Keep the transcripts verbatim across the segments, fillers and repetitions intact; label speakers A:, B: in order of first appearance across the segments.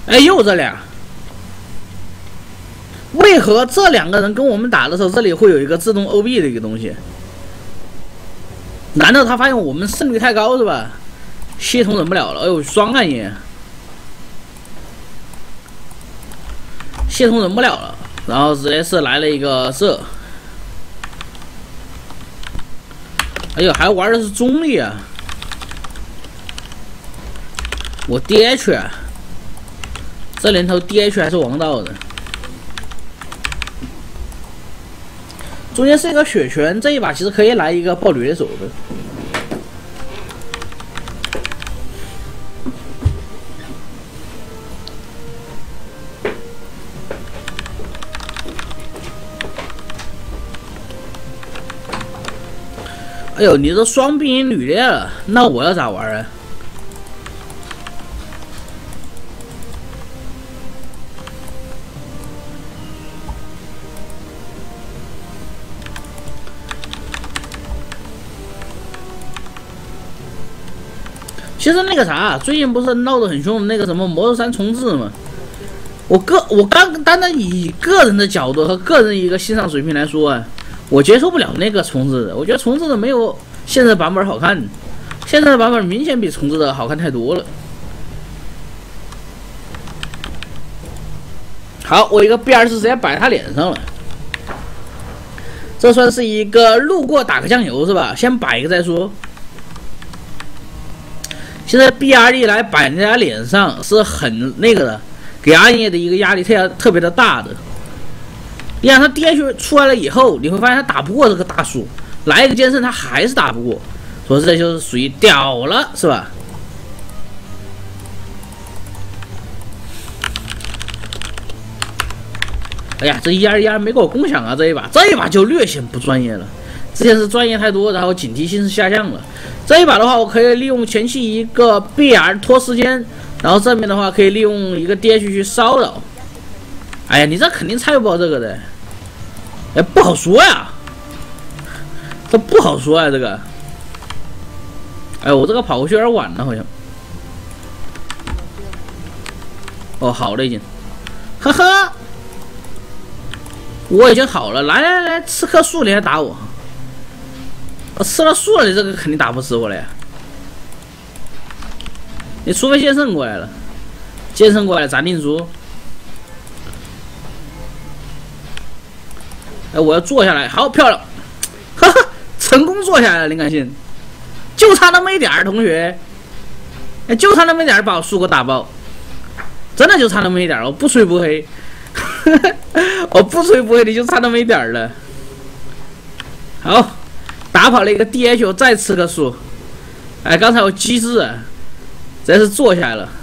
A: 哎，又这俩，为何这两个人跟我们打的时候，这里会有一个自动 O B 的一个东西？难道他发现我们胜率太高是吧？系统忍不了了，哎呦，双暗影，系统忍不了了，然后直接是来了一个这，哎呦，还玩的是中立啊！我 D H 啊，这年头 D H 还是王道的。中间是一个血拳，这一把其实可以来一个爆掠手的。哎呦，你这双兵营旅猎了，那我要咋玩啊？其实那个啥，最近不是闹得很凶的那个什么摩托山重置吗？我个我刚单单以个人的角度和个人一个欣赏水平来说啊，我接受不了那个重置的。我觉得重置的没有现在的版本好看，现在的版本明显比重置的好看太多了。好，我一个 B R 是直接摆他脸上了，这算是一个路过打个酱油是吧？先摆一个再说。现在 B R D 来摆人家脸上是很那个的，给暗夜的一个压力特特别的大的。你看他 D H 出来了以后，你会发现他打不过这个大树，来一个剑圣他还是打不过，所以这就是属于屌了，是吧？哎呀，这一二一二没给我共享啊！这一把，这一把就略显不专业了。之前是专业太多，然后警惕性是下降了。这一把的话，我可以利用前期一个 B R 拖时间，然后正面的话可以利用一个 D H 去骚扰。哎呀，你这肯定猜不到这个的，哎，不好说呀，这不好说呀，这个。哎，我这个跑过去有点晚了，好像。哦，好了已经，呵呵，我已经好了，来来来，吃棵树你还打我？我吃了树了，你这个肯定打不死我了呀！你除非剑圣过来了，剑圣过来斩定输。哎，我要坐下来，好漂亮，哈哈，成功坐下来了，林感信，就差那么一点儿，同学，哎，就差那么一点儿把我树给我打爆，真的就差那么一点儿，我不吹不黑，我不吹不黑，你就差那么一点儿了，好。打跑了一个 D H， 再吃个树。哎，刚才我机智啊，这是坐下来了。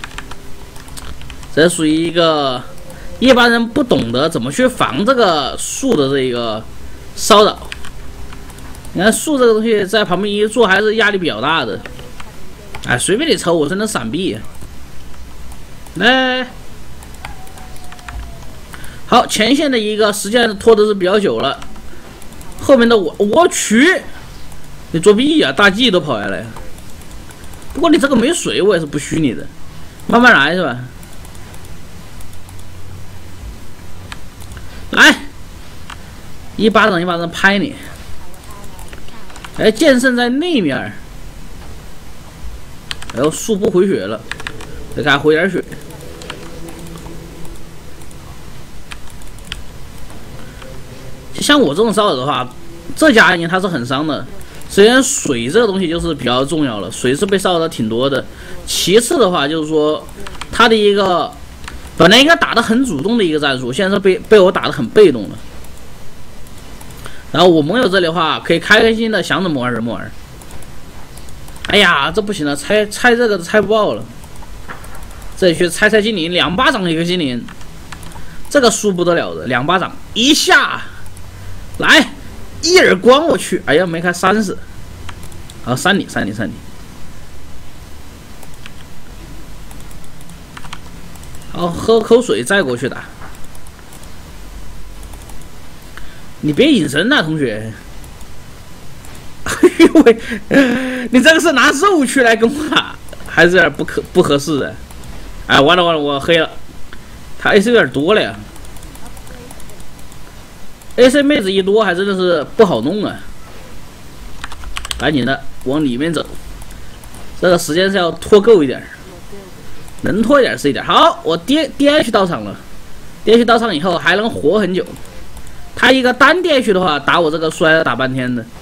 A: 这属于一个一般人不懂得怎么去防这个树的这一个骚扰。你看树这个东西在旁边一坐，还是压力比较大的。哎，随便你抽，我真的闪避。来，好，前线的一个时间拖的是比较久了。后面的我，我去，你作弊呀、啊！大 G 都跑下来。不过你这个没水，我也是不虚你的，慢慢来是吧？来，一巴掌一巴掌拍你。哎，剑圣在那面，哎呦，树不回血了，得给他回点血。像我这种骚扰的话，这家暗影它是很伤的。首先，水这个东西就是比较重要了，水是被骚扰的挺多的。其次的话，就是说他的一个本来应该打得很主动的一个战术，现在是被被我打得很被动了。然后我盟友这里的话，可以开开心心的想怎么玩怎么玩。哎呀，这不行了，拆拆这个都拆不爆了。这里去拆拆精灵，两巴掌一个精灵，这个输不得了的，两巴掌一下。来，一耳光我去！哎呀，没开三十，好删你删你删你，好喝口水再过去打。你别隐身呐，同学！哎呦喂，你这个是拿肉去来跟我打，还是有点不可不合适的。 哎，完了完了，我黑了，他 A C 有点多了呀。A C 妹子一多，还真的是不好弄啊。赶紧的往里面走，这个时间是要拖够一点，能拖一点是一点。好，我 D D H 到场了 ，D H 到场以后还能活很久。他一个单 D H 的话，打我这个摔了打半天的。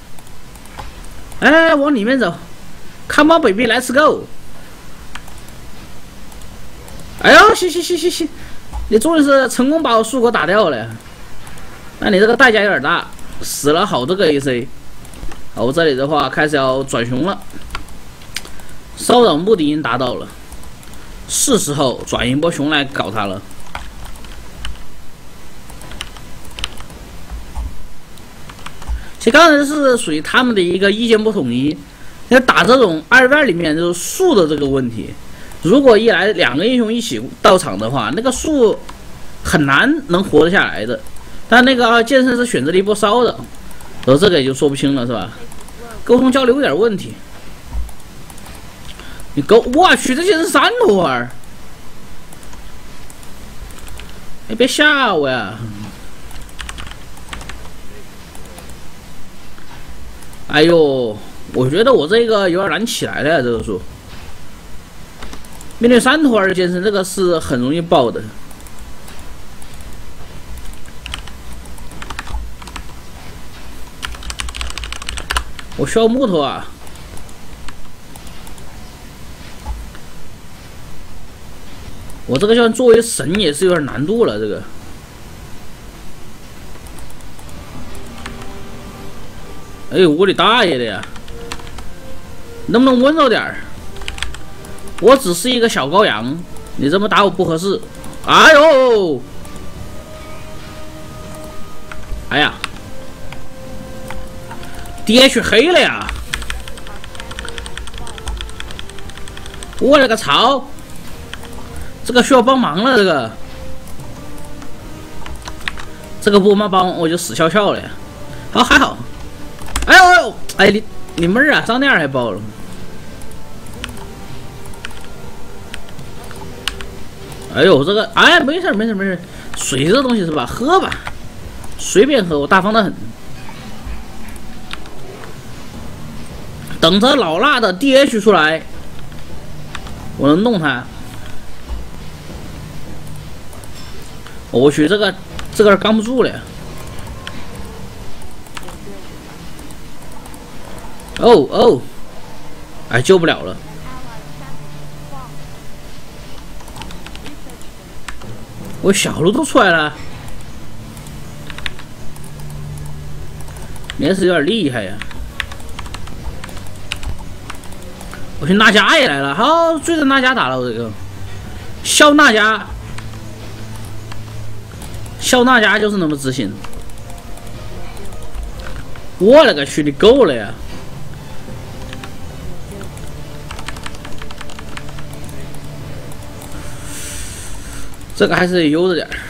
A: 哎，往里面走 ，Come on baby, let's go。哎呦，行行行行行，你终于是成功把我树给打掉了。那你这个代价有点大，死了好多个 A C。好，我这里的话开始要转熊了，骚扰目的已经达到了，是时候转一波熊来搞他了。其实刚才是属于他们的一个意见不统一，因为打这种二 v 里面就是树的这个问题，如果一来两个英雄一起到场的话，那个树很难能活得下来的。但那个剑圣是选择了一波骚扰，然后这个也就说不清了，是吧？沟通交流有点问题。你沟，我去，这些是三头儿！哎，别吓我呀！哎呦，我觉得我这个有点难起来了呀，这个树。面对三头儿的剑圣，这个是很容易爆的。我需要木头啊！我这个像作为神也是有点难度了，这个。哎呦，我的大爷的呀！能不能温柔点儿？我只是一个小羔羊，你这么打我不合适。哎呦！哎呀！ D H 黑了呀！我勒个操！这个需要帮忙了，这个这个不帮帮我就死翘翘了呀！好还好，哎呦哎呦哎你你妹儿啊，上那样还爆了！哎呦这个哎没事没事没事，水这东西是吧？喝吧，随便喝，我大方的很。 等着老辣的 D H 出来，我能弄他。我去，这个这个刚不住了呀！哦哦，哎，救不了了。我小鹿都出来了，也是有点厉害呀。 我去，娜迦也来了，好，追着娜迦打了，我这个肖娜迦，肖娜迦就是那么自信。我勒个去，你够了呀！这个还是悠着点儿。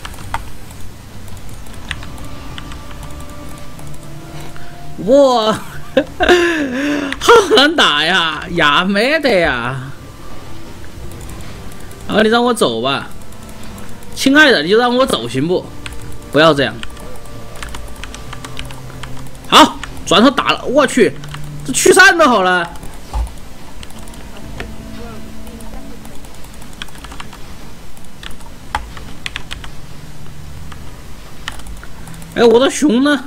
A: 哇！好难打呀，亚没得呀！啊，你让我走吧，亲爱的，你就让我走行不？不要这样。好，转头打了，我去，这驱散都好了。哎，我的熊呢？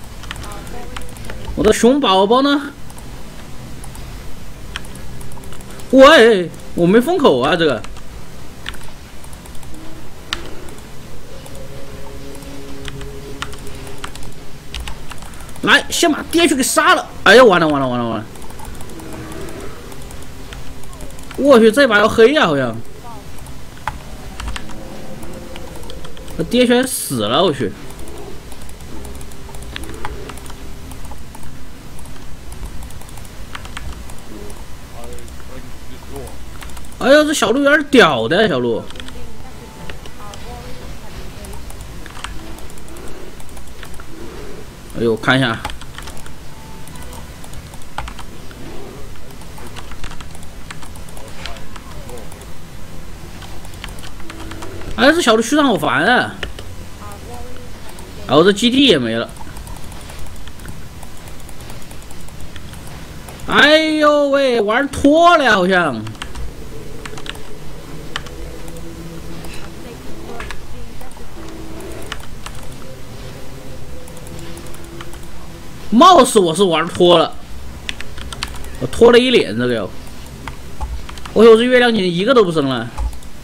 A: 我的熊宝宝呢？喂，我没封口啊，这个。来，先把 D H 给杀了！哎呀，完了完了完了完了！我去，这把要黑呀、啊，好像。我 D H 死了，我去。 哎呦，这小鹿有点屌的，小鹿。哎呦，看一下。 哎，这小的区长好烦啊！然后这基地也没了。哎呦喂，玩脱了好像。貌似我是玩脱了，我脱了一脸这个哟。我说这月亮姐一个都不剩了。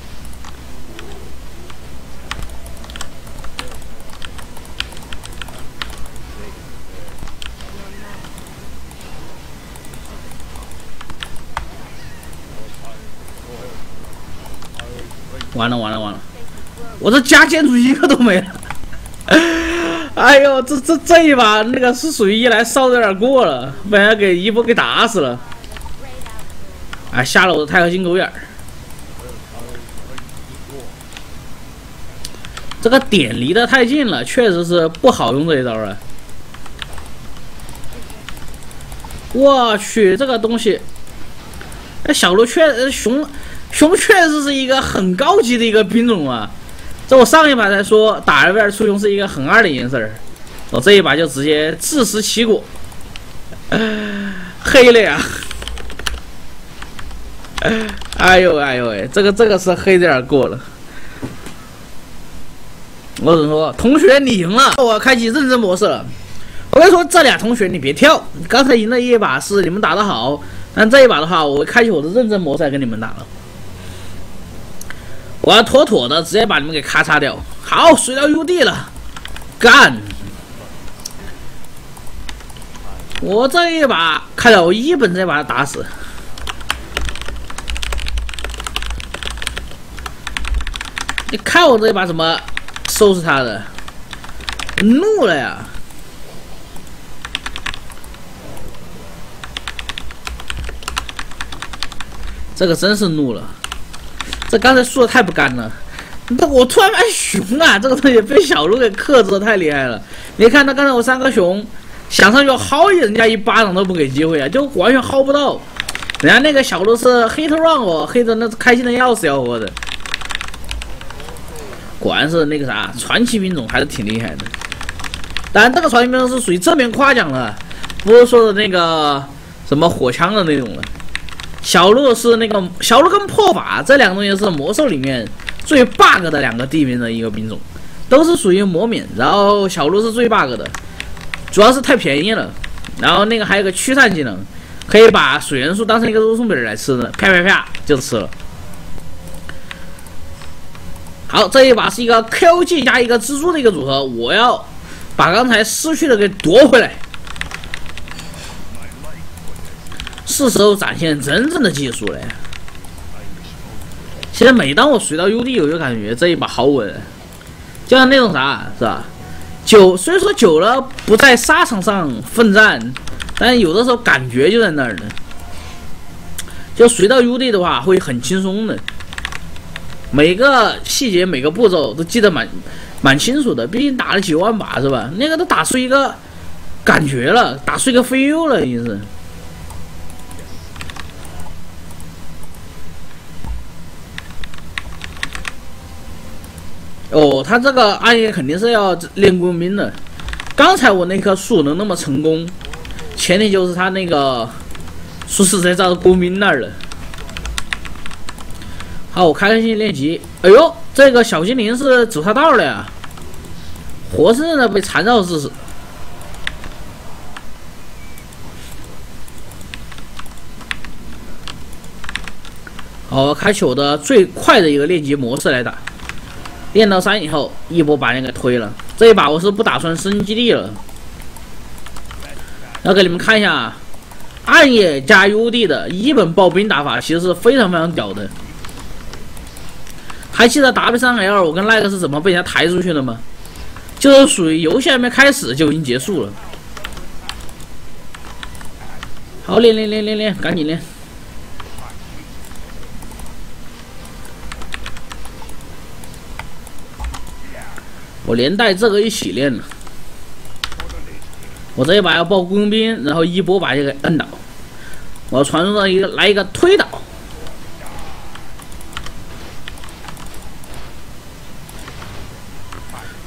A: 完了完了完了！我这加建筑一个都没了。哎呦，这这这一把那个是属于一来烧的有点过了，被人给一波给打死了。哎，吓了我的钛合金狗眼儿。这个点离得太近了，确实是不好用这一招啊！我去，这个东西，哎，小鹿确熊。 熊确实是一个很高级的一个兵种啊！这我上一把才说打 L V 二出熊是一个很二的一件事儿，我这一把就直接自食其果，黑了呀！哎呦哎呦哎，这个这个是黑点儿过了。我只能说，同学你赢了，我开启认真模式了。我跟你说，这俩同学你别跳，刚才赢的一把是你们打得好，但这一把的话，我开启我的认真模式来跟你们打了。 我要妥妥的直接把你们给咔嚓掉。好，水到 U D 了，干！我这一把看到我一本直接把他打死。你看我这一把怎么收拾他的？怒了呀！这个真是怒了。 这刚才输的太不甘了，这我突然发现熊啊，这个东西被小鹿给克制的太厉害了。你看他刚才我三个熊想上去薅人家一巴掌都不给机会啊，就完全薅不到。人家那个小鹿是黑头让我黑的那开心的要死要活的。果然是那个啥传奇兵种还是挺厉害的。当然这个传奇兵种是属于正面夸奖了，不是说的那个什么火枪的那种了。 小鹿是那个小鹿跟破法这两个东西是魔兽里面最 bug 的两个地名的一个兵种，都是属于魔免，然后小鹿是最 bug 的，主要是太便宜了。然后那个还有个驱散技能，可以把水元素当成一个肉松饼来吃的，啪啪啪就吃了。好，这一把是一个 K O G 加一个蜘蛛的一个组合，我要把刚才失去的给夺回来。 是时候展现真正的技术了呀！其实每当我水到 U D， 我就感觉这一把好稳，就像那种啥，是吧？久虽说久了不在沙场上奋战，但有的时候感觉就在那儿呢。就水到 U D 的话，会很轻松的，每个细节、每个步骤都记得蛮蛮清楚的。毕竟打了几万把是吧？那个都打出一个感觉了，打出一个 feel 了，已经是。 哦，他这个暗夜肯定是要练工兵的。刚才我那棵树能那么成功，前提就是他那个树是在照工兵那儿了。好，我开开心心练级。哎呦，这个小精灵是走他道了呀，活生生的被缠绕致死。好，我开启我的最快的一个练级模式来打。 练到三以后，一波把人给推了。这一把我是不打算升基地了。要给你们看一下，暗夜加 U D 的一本暴兵打法，其实是非常非常屌的。还记得 W 三 L 我跟赖克是怎么被人家抬出去的吗？就是属于游戏还没开始就已经结束了。好，练练练练练，赶紧练。 我连带这个一起练了，我这一把要爆工兵，然后一波把这个摁倒。我要传送到一个来一个推倒。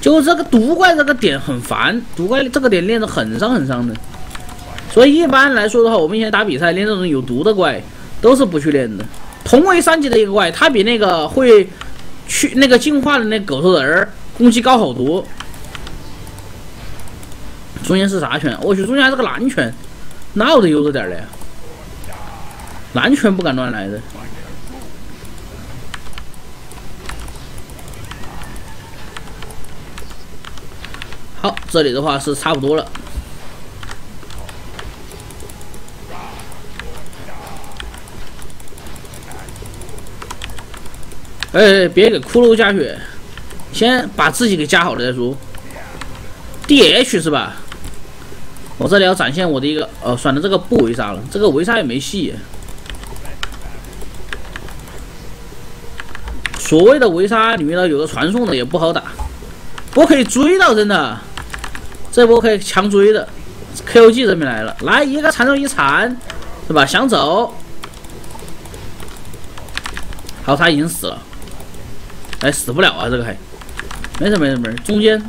A: 就这个毒怪这个点很烦，毒怪这个点练得很伤很伤的。所以一般来说的话，我们以前打比赛练这种有毒的怪都是不去练的。同为三级的一个怪，它比那个会去那个进化的那狗头人儿攻击高好多。中间是啥拳？我去，中间还是个蓝拳，那我得悠着点嘞。蓝拳不敢乱来的。好，这里的话是差不多了。哎，别给骷髅加血，先把自己给加好了再说。D H 是吧？我这里要展现我的一个，哦，算了，这个不围杀了，这个围杀也没戏。所谓的围杀里面呢，有个传送的也不好打，不过可以追到，真的，这波可以强追的。K O G 这边来了，来一个缠住一缠，是吧？想走，好，他已经死了。哎，死不了啊，这个还没事没事没事，中间。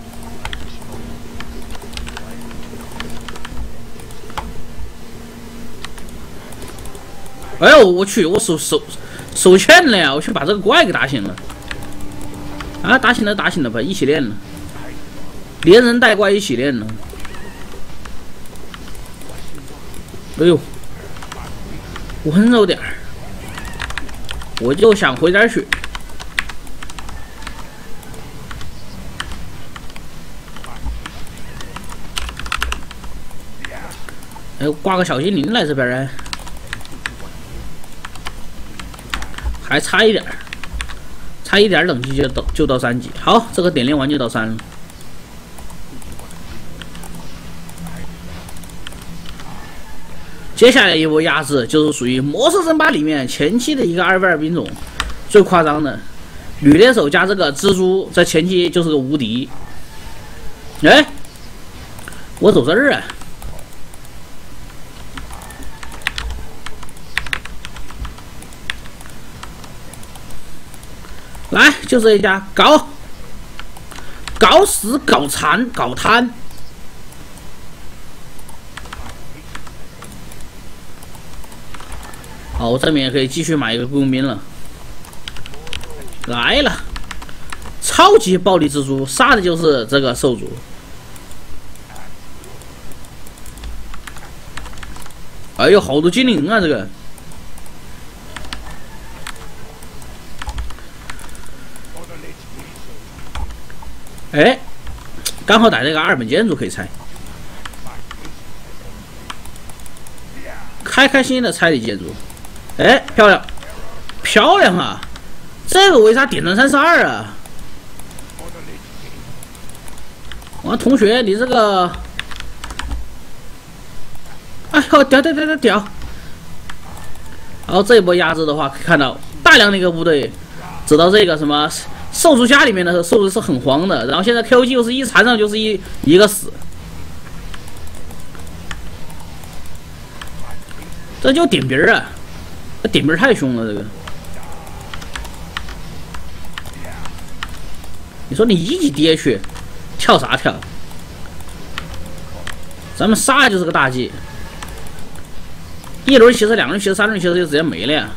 A: 哎呦我去，我手手手欠了呀！我去把这个怪给打醒了。啊，打醒了打醒了吧，一起练了，连人带怪一起练了。哎呦，温柔点儿，我就想回点血。哎，挂个小精灵来这边来。还差一点，差一点等级就到就到三级。好，这个点练完就到三了。接下来一波压制就是属于魔兽争霸里面前期的一个二 v 二兵种，最夸张的女猎手加这个蜘蛛，在前期就是个无敌。哎，我走这儿啊！来，就这一家搞，搞死，搞残，搞瘫。好，我这边也可以继续买一个雇佣兵了。来了，超级暴力蜘蛛，杀的就是这个兽族。哎呦，好多精灵啊，这个。哎，刚好带这个二本建筑可以拆，开开心心的拆你建筑。哎，漂亮，漂亮啊！这个为啥点成三十二啊？我同学，你这个，哎呦，屌屌屌屌屌！然后这一波压制的话，可以看到大量的一个部队走到这个什么兽族家里面的时候，兽族是很慌的。然后现在 K O G 又是一缠上就是一一个死，这就点兵啊！这点兵太凶了，这个。你说你一级 D H 跳啥跳？咱们杀就是个大忌。一轮骑士、两轮骑士、三轮骑士就直接没了呀，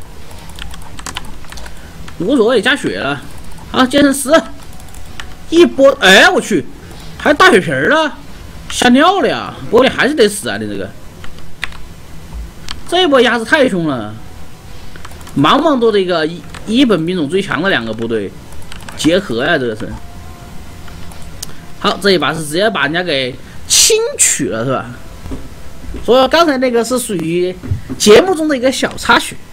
A: 无所谓，加血了。好，剑圣十，一波，哎，我去，还大血瓶了，吓尿了呀！不过你还是得死啊，你这个，这一波压制太凶了，茫茫多的一个一一本兵种最强的两个部队结合呀，这个是。好，这一把是直接把人家给轻取了，是吧？所以刚才那个是属于节目中的一个小插曲。